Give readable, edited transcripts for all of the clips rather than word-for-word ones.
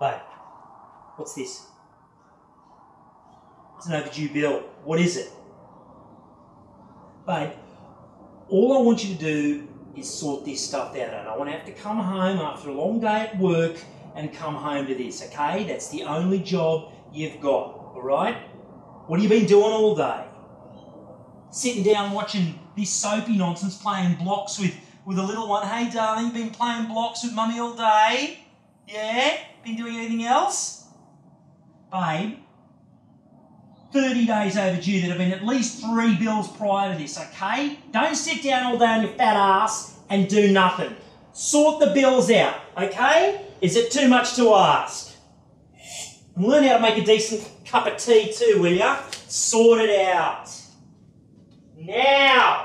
Babe, what's this? It's an overdue bill. What is it? Babe, all I want you to do is sort this stuff out. I don't want to have to come home after a long day at work and come home to this, okay? That's the only job you've got, all right? What have you been doing all day? Sitting down watching this soapy nonsense, playing blocks with a little one. Hey, darling, been playing blocks with mummy all day? Yeah? Been doing anything else? Babe, 30 days overdue. There have been at least 3 bills prior to this, okay? Don't sit down all day on your fat ass and do nothing. Sort the bills out, okay? Is it too much to ask? And learn how to make a decent cup of tea too, will ya? Sort it out. Now!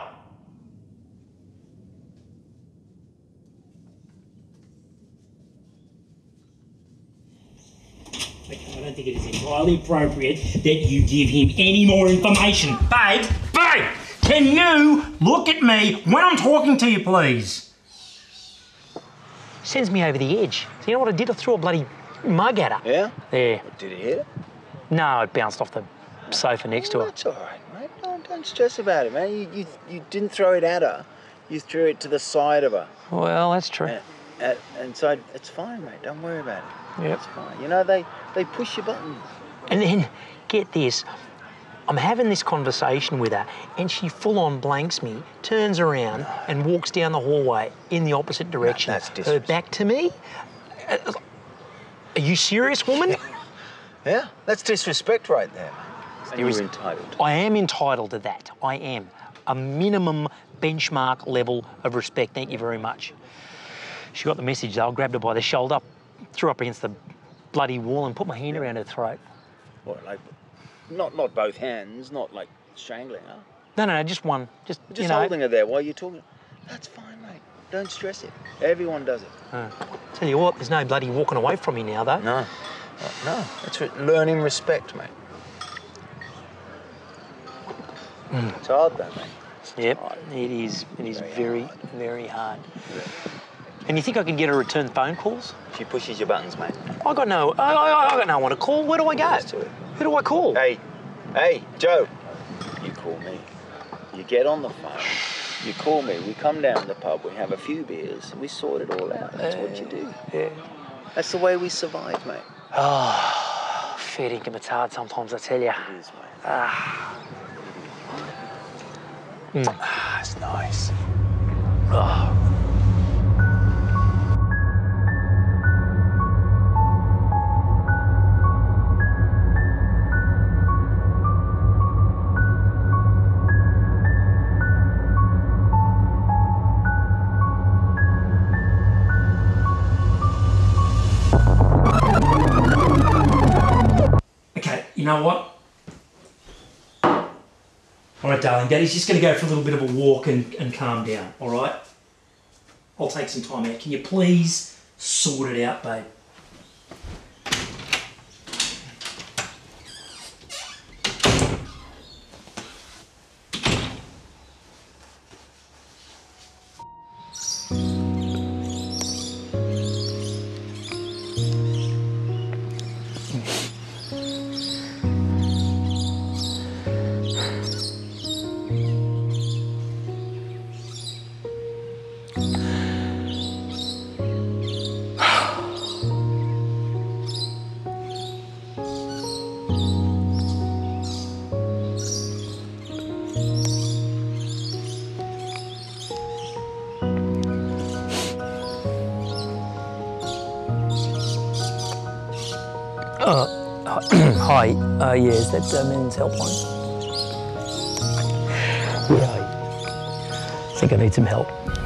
I don't think it is entirely appropriate that you give him any more information. Babe, can you look at me when I'm talking to you, please? Sends me over the edge. So you know what I did? I threw a bloody mug at her. Yeah? Yeah. Did he hit it? No, it bounced off the sofa next to her. That's all right, mate. Don't stress about it, man. You didn't throw it at her. You threw it to the side of her. Well, that's true. And so it's fine, mate. Don't worry about it. Yep. It's fine. You know, they push your buttons. And then, get this, I'm having this conversation with her and she full-on blanks me, turns around and walks down the hallway in the opposite direction. That's disrespectful. Her back to me? Are you serious, woman? Yeah, that's disrespect right there, mate. And you're entitled. I am entitled to that. I am. A minimum benchmark level of respect. Thank you very much. She got the message though. I grabbed her by the shoulder, threw up against the bloody wall and put my hand around her throat. What, like, not both hands, not like strangling her? No, just one. Just you know. Holding her there while you're talking. That's fine, mate. Don't stress it. Everyone does it. Tell you what, there's no bloody walking away from me now, though. No. That's learning respect, mate. It's hard, though, mate. Yep, it is. It is very, very hard. Yeah. And you think I can get her to return phone calls? She pushes your buttons, mate. I got no one to call. Where do I go? Who do I call? Hey, Joe. You call me. You get on the phone. You call me. We come down to the pub. We have a few beers. And we sort it all out. That's what you do. Yeah. That's the way we survive, mate. Oh, fair dinkum, it's hard sometimes, I tell you. It is, mate. It's nice. Okay, you know what? All right, darling, Daddy's just going to go for a little bit of a walk and calm down, all right? I'll take some time out. Can you please sort it out, babe? Hi, yeah, is that men's helpline? Yeah, I think I need some help.